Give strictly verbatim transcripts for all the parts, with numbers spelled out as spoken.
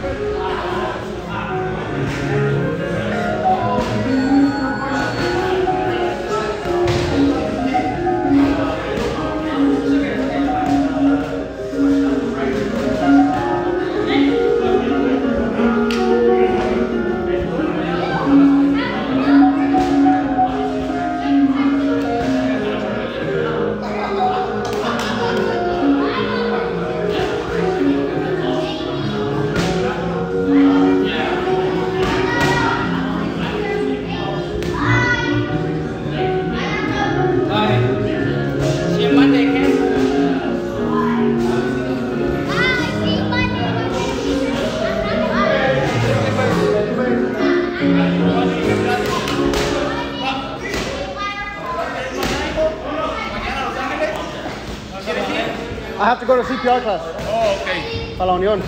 I have to go to C P R class. Oh, okay. Para la Unión.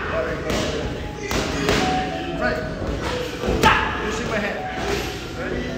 Right. You see my hand. Ready?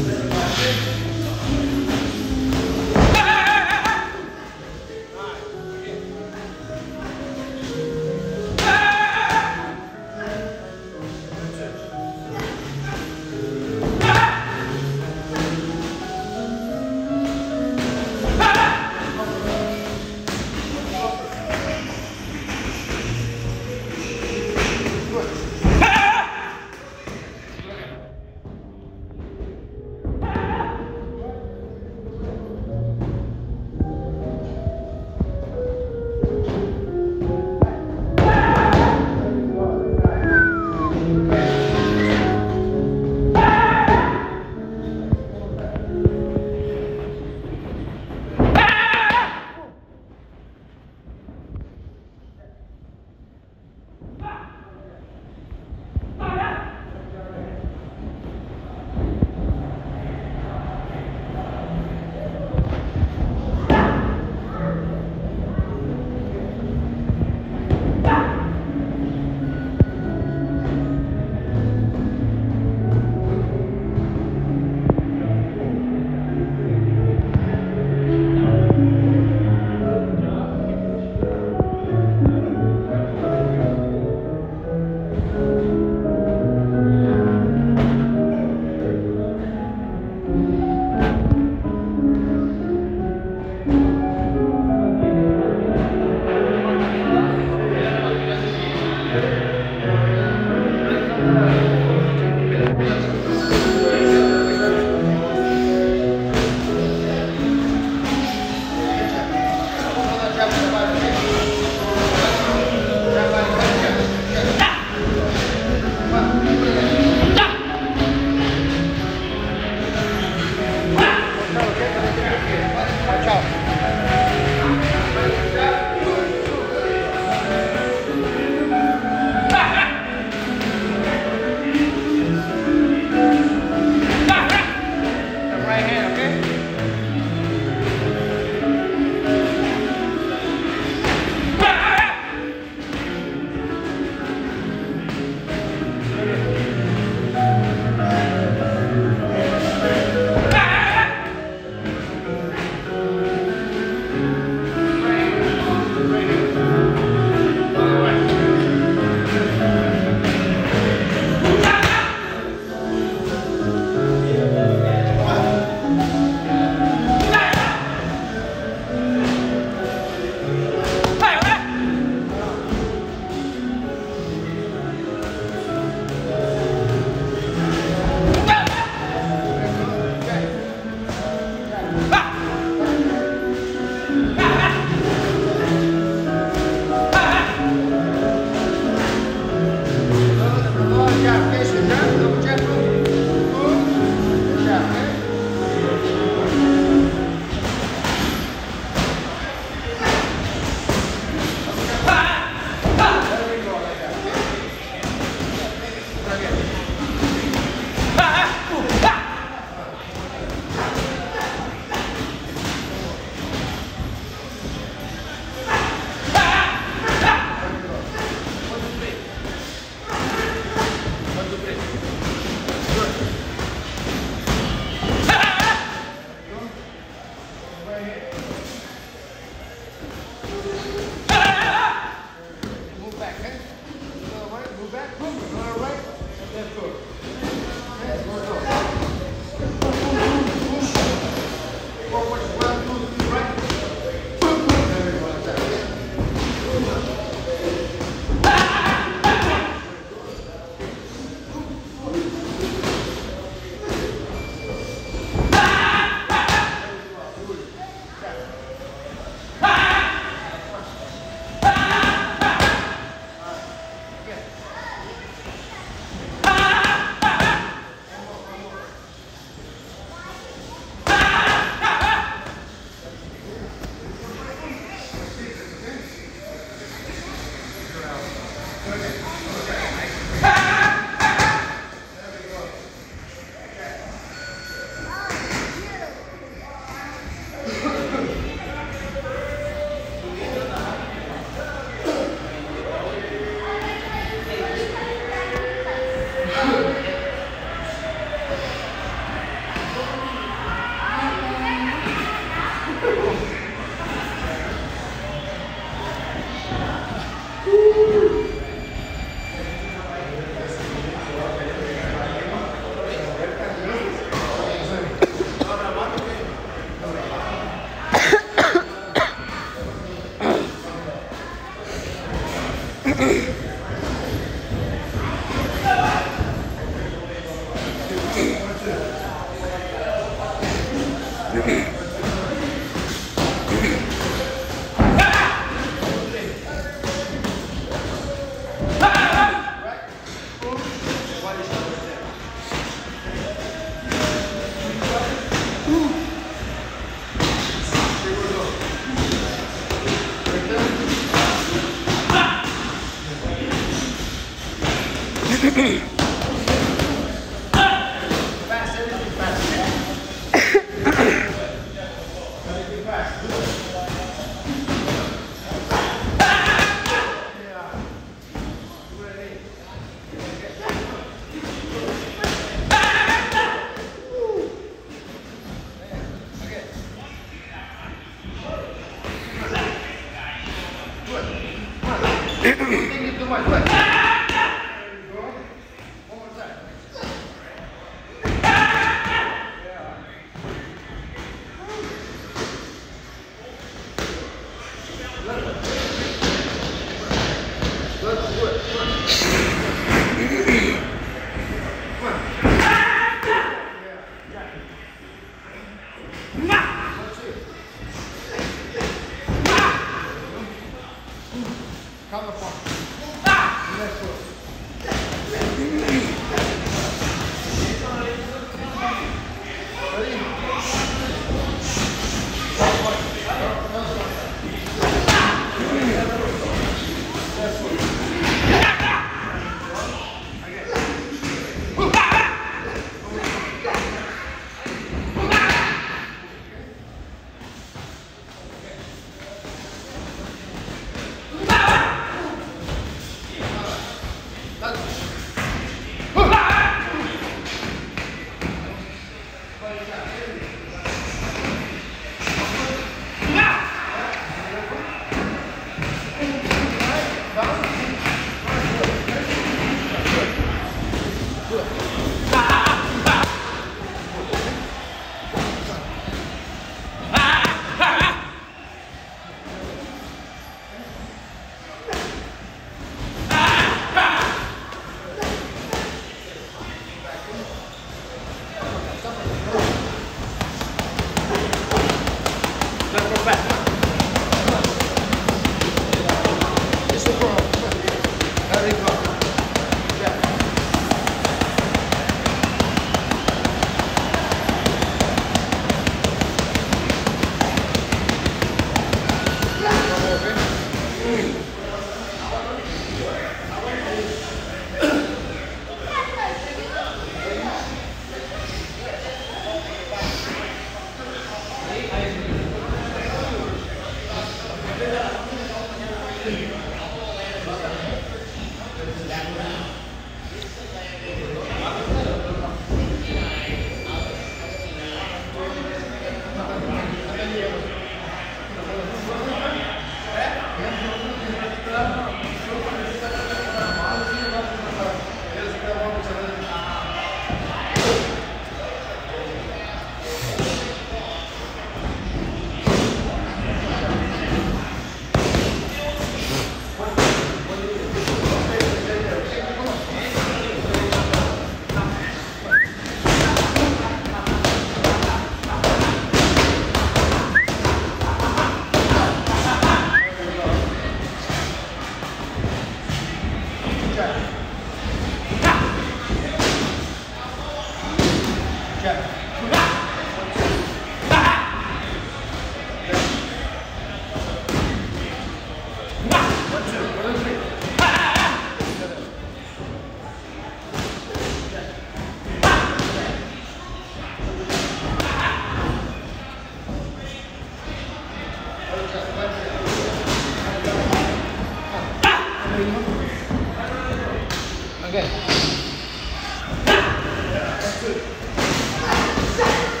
Okay.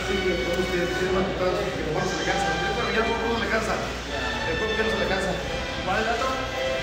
sí, podemos tiene más putados que mejor se le cansa. Bueno, ya no le cansa. El cuerpo ya no se le cansa. ¿Cuál es el dato?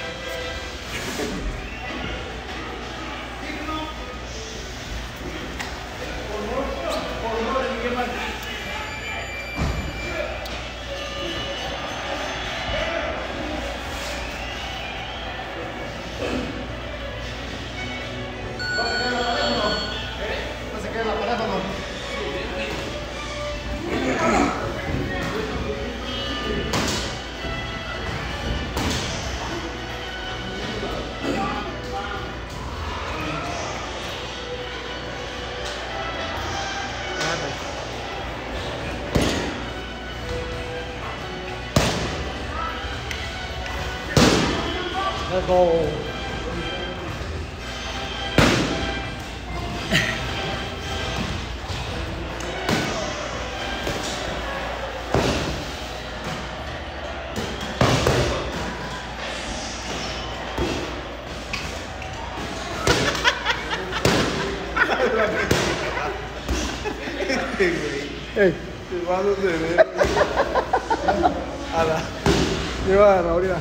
Let's go. Hey, te vas a ver. A la. Lleva a la orilla.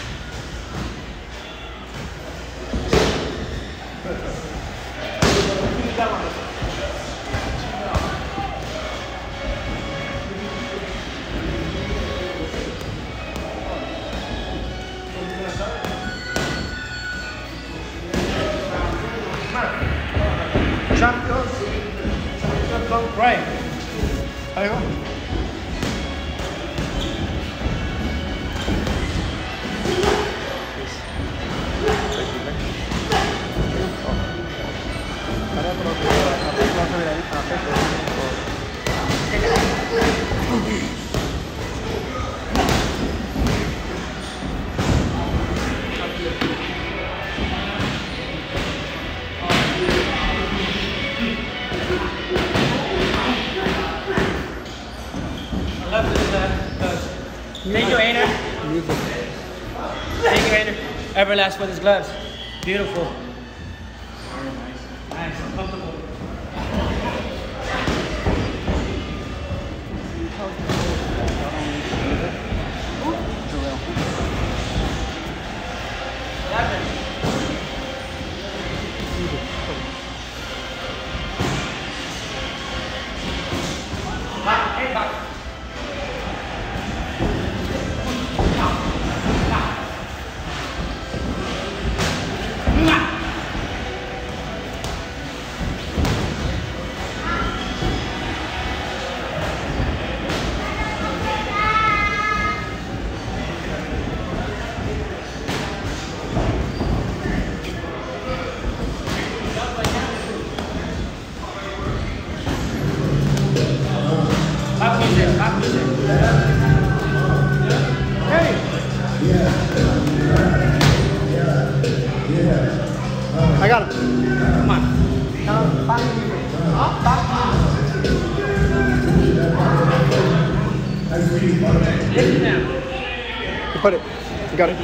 Champions, Champions, right. Ahí va. Thank you, Ainer. Thank you, Ainer. Everlast with his gloves. Beautiful. Very nice. Nice and comfortable. Back, hey, back. Back music, back music. Hey! I got it. Come on. Now, back music. Up, back music. Lift it down. You put it. You got it.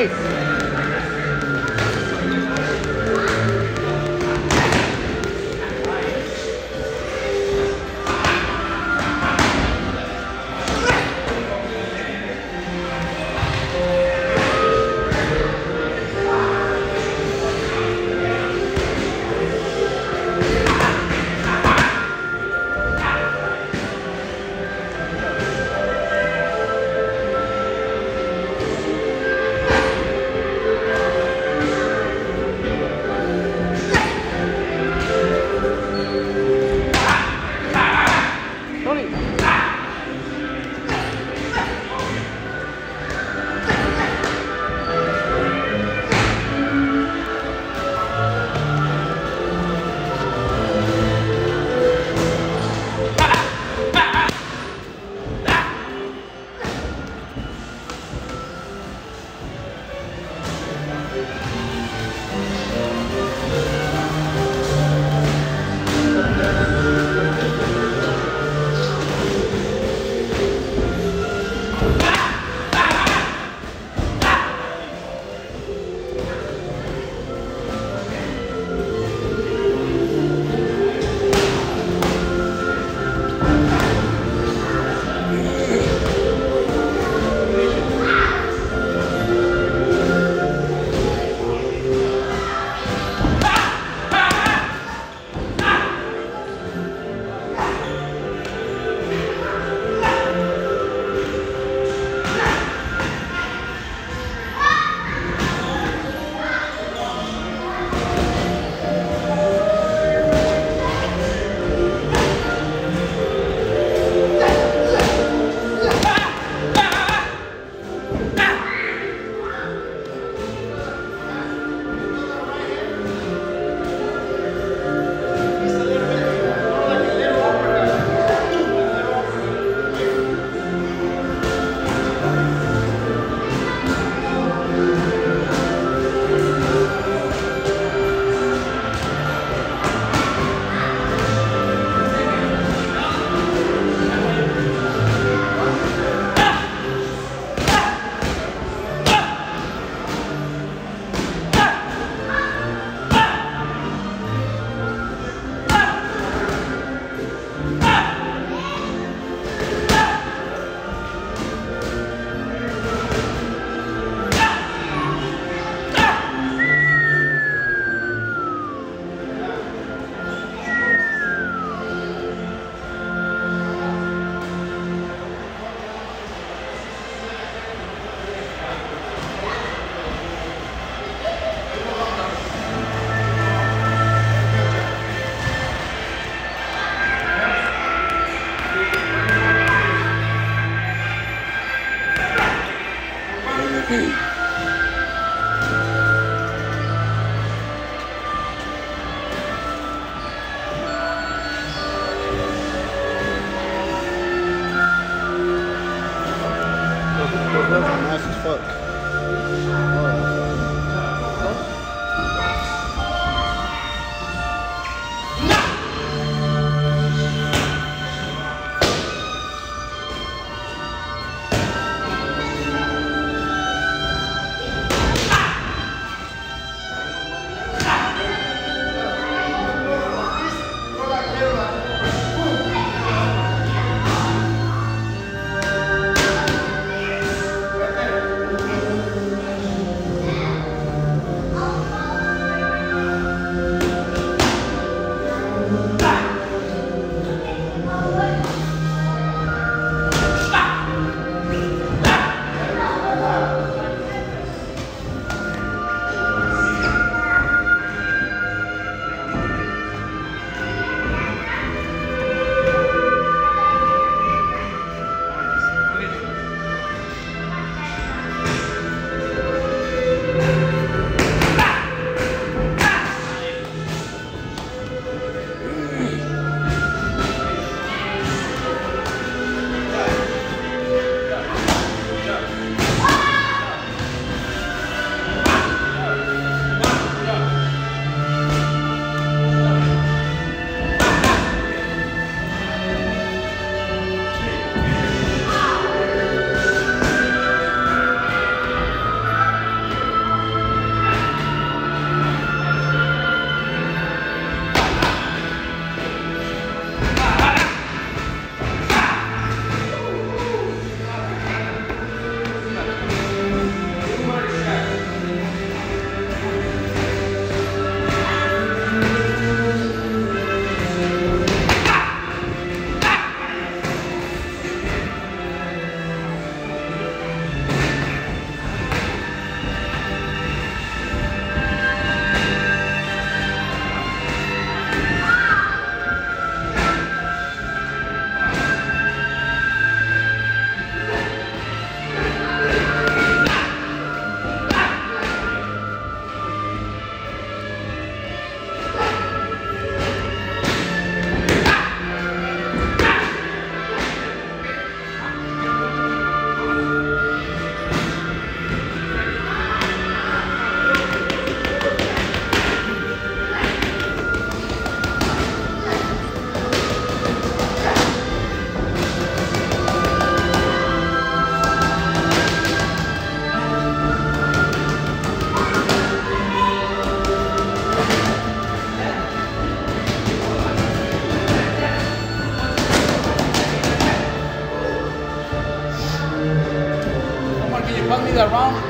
Hey.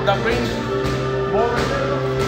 the green ball right there.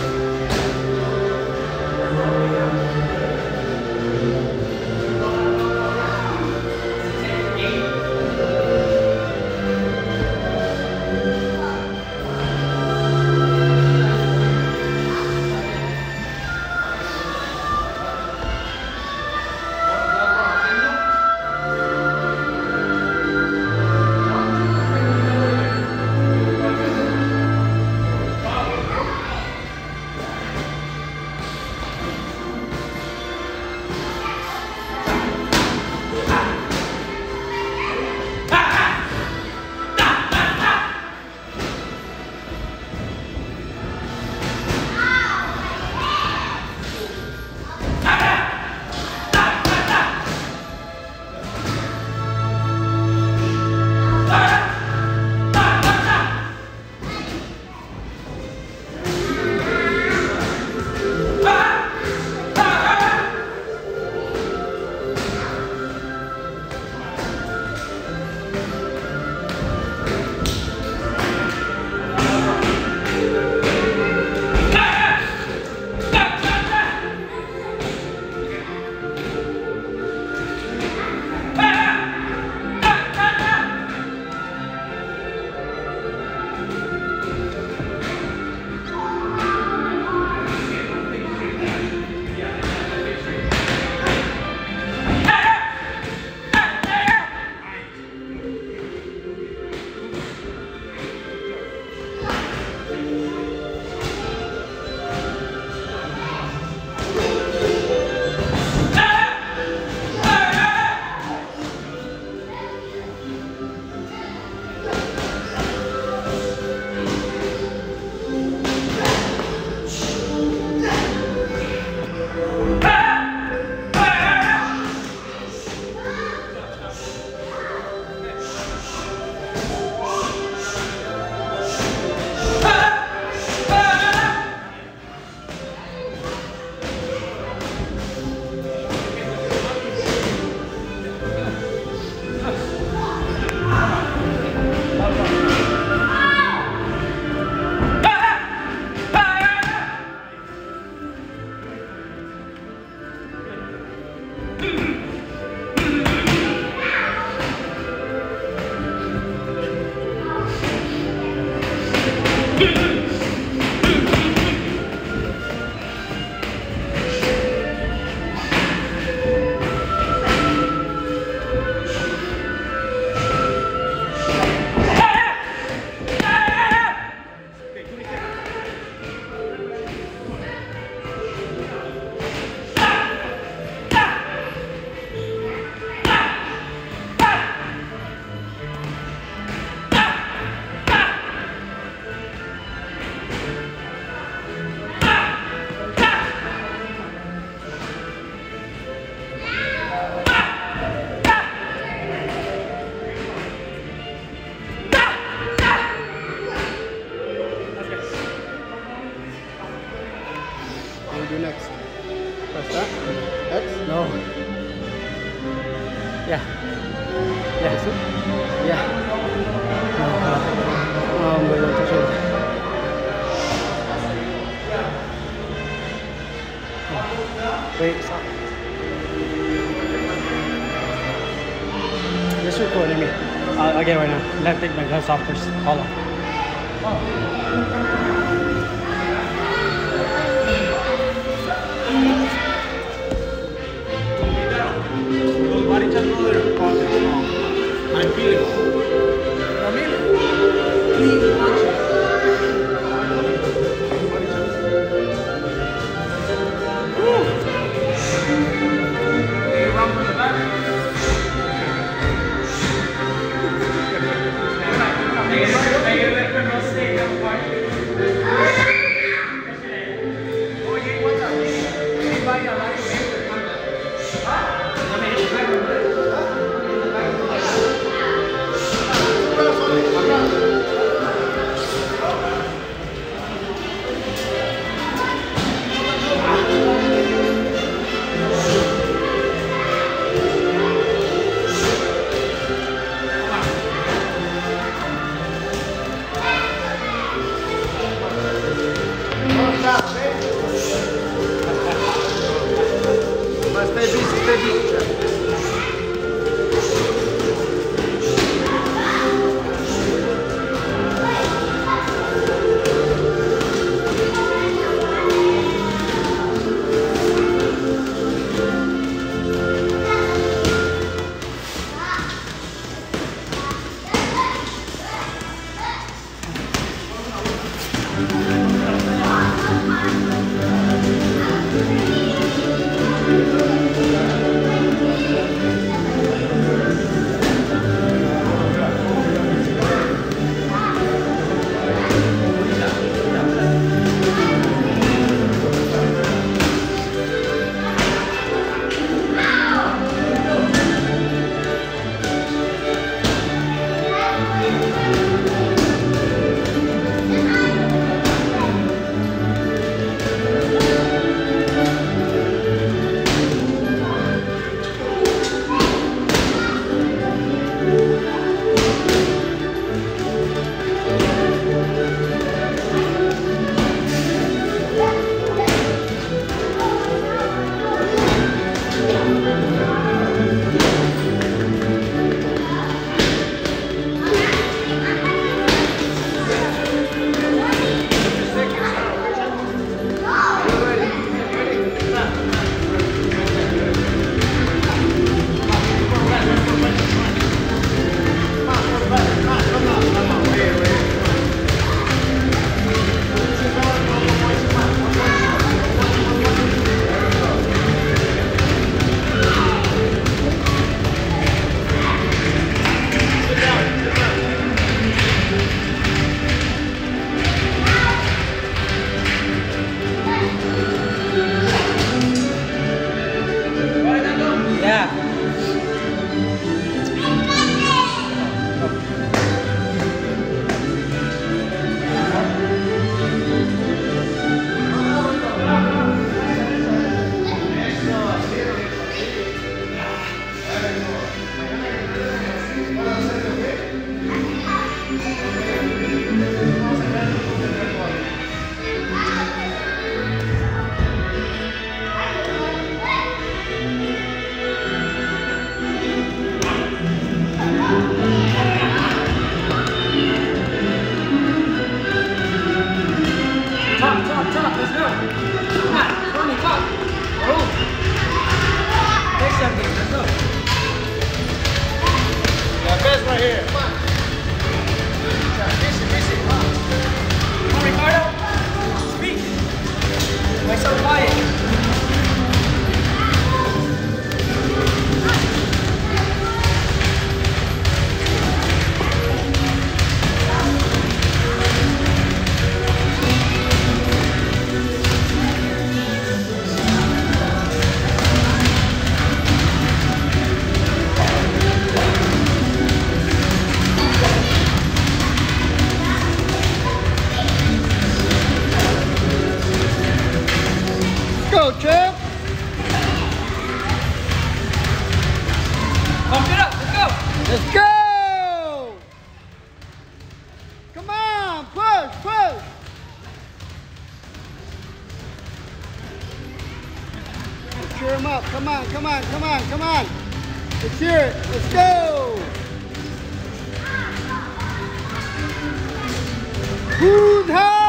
do next? Press that? X? No. Yeah. Yeah. This it? Yeah. Um, wait, wait, touch it. Wait, stop. Just recording me. Uh, I'll get right now. Let me take my gloves off first. Hold on. Los marichas no de pockets, no. I'm feeling. Ramil, clean watches. Hey, run from the back. Make it, make it, make it, no stay, no fight. fast, okay? But stay busy, stay busy, Chad. Right here. Come on. Busy, busy. Come on. Come on, Ricardo. Speak. Why so quiet? Go, champ! Pump it up, let's go! Let's go! Come on, push, push! Let's cheer him up. Come on, come on, come on, come on. Let's hear it. Let's go! Who's home?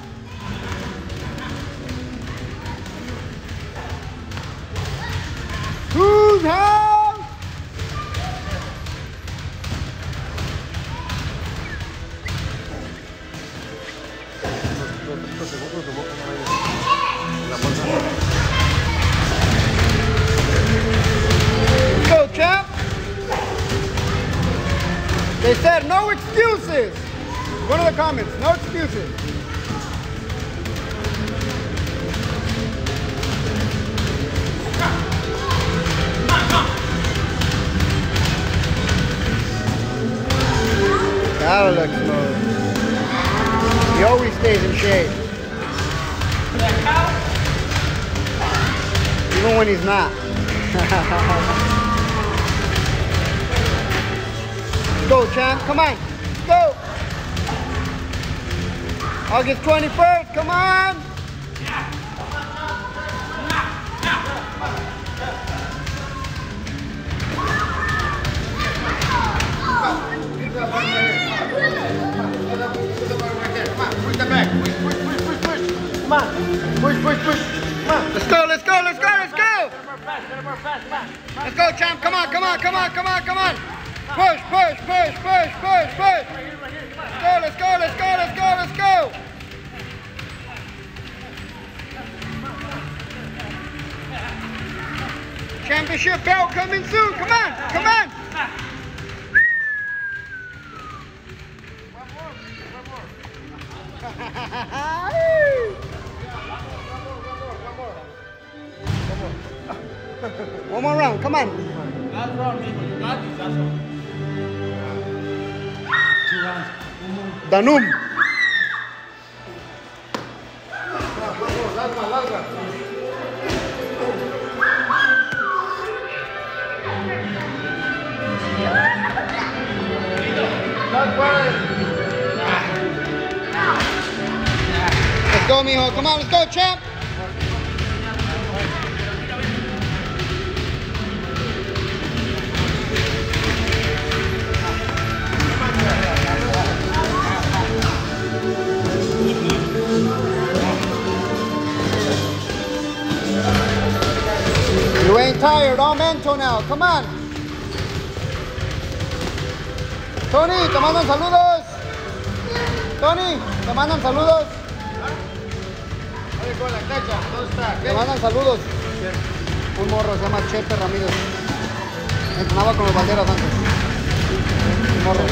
Who's home? Go, champ. They said no excuses. Go to the comments. No excuses. That looks smooth. He always stays in shape. Even when he's not. Go, champ. Come on. Go. August twenty-first. Come on. come on. Push, push, push. Come on. Let's go, let's go, let's go, let's go. More fast, better more fast, come on. Let's go, champ. Come on, come on, come on, come on, come on. Push, push, push, push, push, push. Let's go, let's go, let's go, let's go, let's go. Championship belt coming soon. Come on, come on. One more round, come on. Last round, people. You got these, that's all. Two rounds. Danum. Last one, last one. Last one. Let's go, mijo. Come on, let's go, champ. You ain't tired, all mental now. Come on. Tony, te mandan saludos. Tony, te mandan saludos. Oye, con la cacha, ¿dónde está? Te mandan saludos. Un morro se llama Chepe Ramírez. Entrenaba con los banderas antes. Un morro.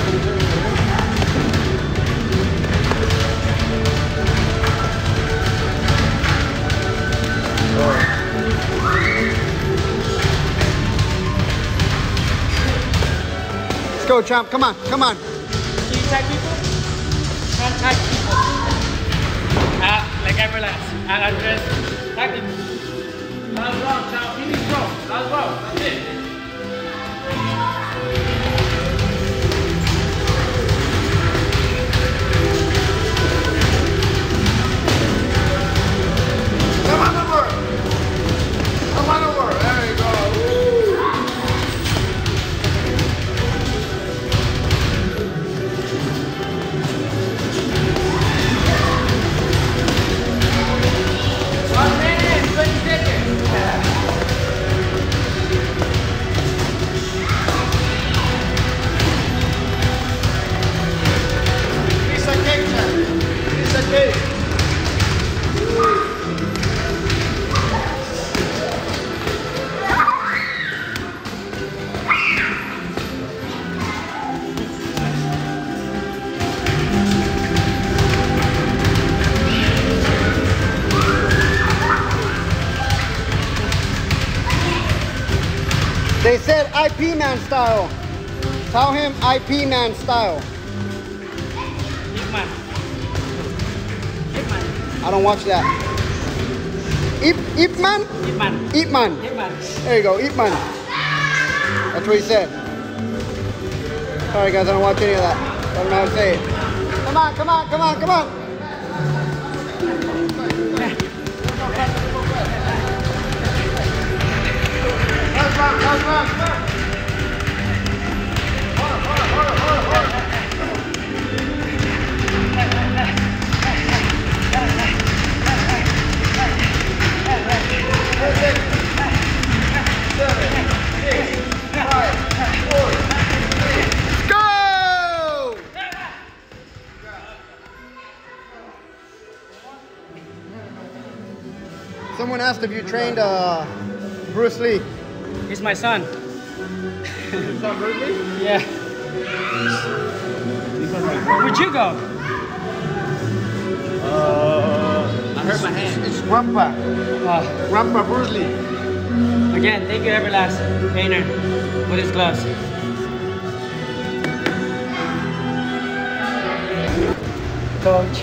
Let's go, champ. Come on, come on. Can you tag people? Can't tag people. Ah, like I relax. I address. Tag people. Last round, champ. Finish strong. Last round. That's it. Come on over. Come on over. There you go. One minute, twenty seconds. Piece of cake, champion. Piece of cake. They said I P man style. Tell him I P man style. Big man. Big man. I don't watch that. Ip, Ip man? Big man. Ip man. Big man. There you go, Ip man. That's what he said. Sorry guys, I don't watch any of that. I don't know how to say it. Come on, come on, come on, come on. Last round, last round, come on. Hold on, hold on, hold on, hold on, hold on. Six, seven, eight, five, four, three. Go! Someone asked if you trained uh, Bruce Lee. He's my son. Stop, Berkeley? Yeah. Where'd you go? Uh, I hurt my hand. It's Grandpa. Oh, Grandpa Bruce Lee. again, thank you, Everlast trainer, with his gloves. Coach.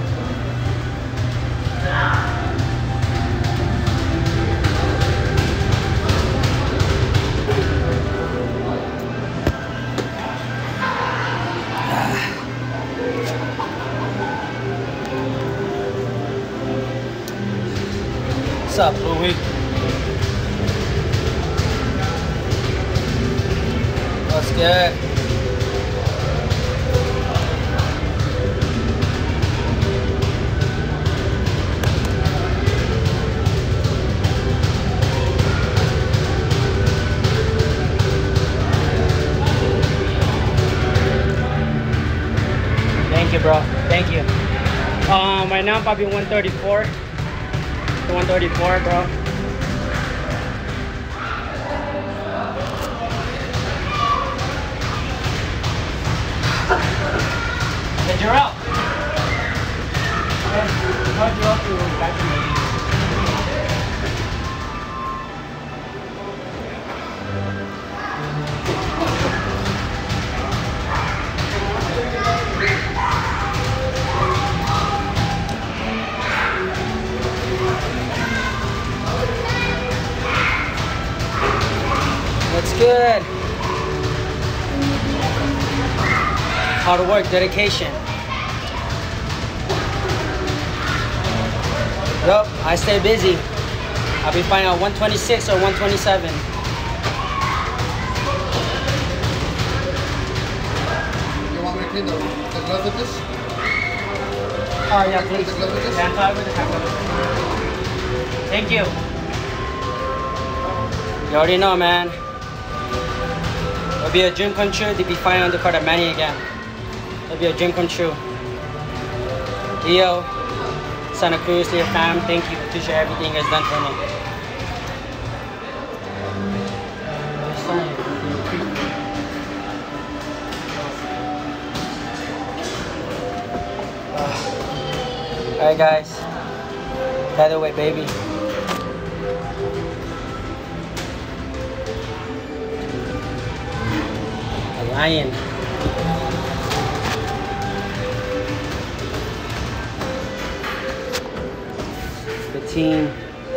What's up, Louie? What's good? Thank you. Um, right now probably one thirty-four. one thirty-four, bro. Hey, Jarrell. How'd you up to back in the That's good. Hard work, dedication. Yup, I stay busy. I'll be finding out one twenty-six or one twenty-seven. You want me to clean the, the gloves with this? Oh yeah, please. The gloves with this? Yeah, I'll with the camera. Thank you. You already know, man. It'll be a dream come true to be flying on the card at Manny again. It'll be a dream come true. Leo, Santa Cruz, Leo fam, thank you. Appreciate everything you guys done for me. Uh, Alright guys. By the way, baby. Lion. The team.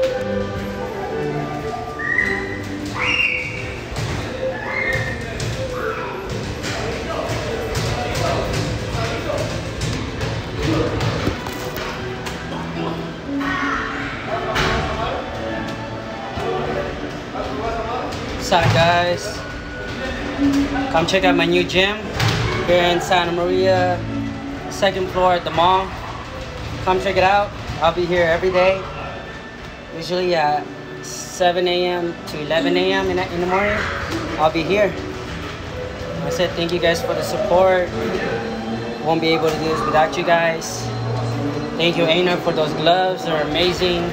What's up, guys? Come check out my new gym here in Santa Maria, second floor at the mall. Come check it out. I'll be here every day, usually at seven A M to eleven A M in, in the morning. I'll be here. I said thank you guys for the support. Won't be able to do this without you guys. Thank you, Aina, for those gloves. They're amazing.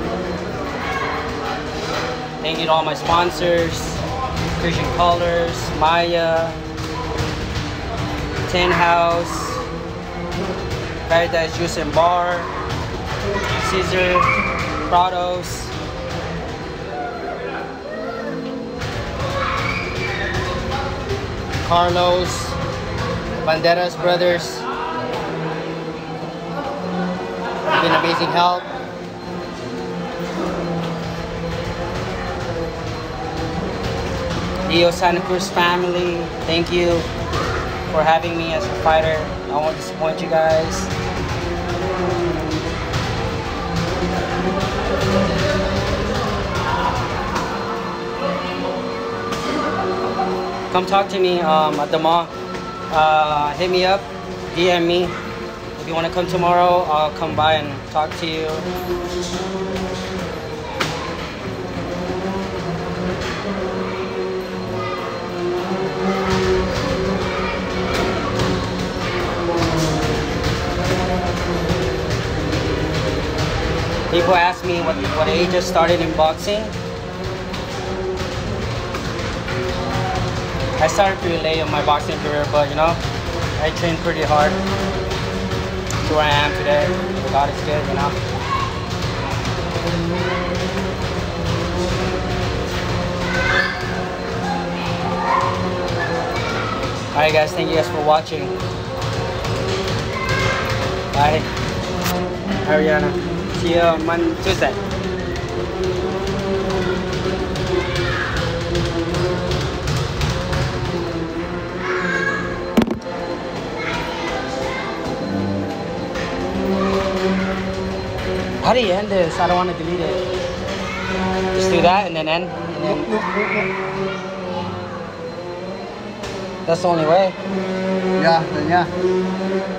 Thank you to all my sponsors. Christian Colors, Maya, Tin House, Paradise Juice and Bar, Caesar, Prados, Carlos, Banderas Brothers. It's been amazing help. Leo Santa Cruz family, thank you for having me as a fighter. I won't disappoint you guys. Come talk to me um, at the mall. Uh, hit me up, D M me. If you want to come tomorrow, I'll come by and talk to you. People ask me what, what age I started in boxing. I started pretty late in my boxing career, but you know, I trained pretty hard to where I am today. God is good, you know. Alright guys, thank you guys for watching. Bye. Ariana. See you on Monday, Tuesday. How do you end this? I don't want to delete it. Just do that and then end. And then... That's the only way. Yeah, then yeah.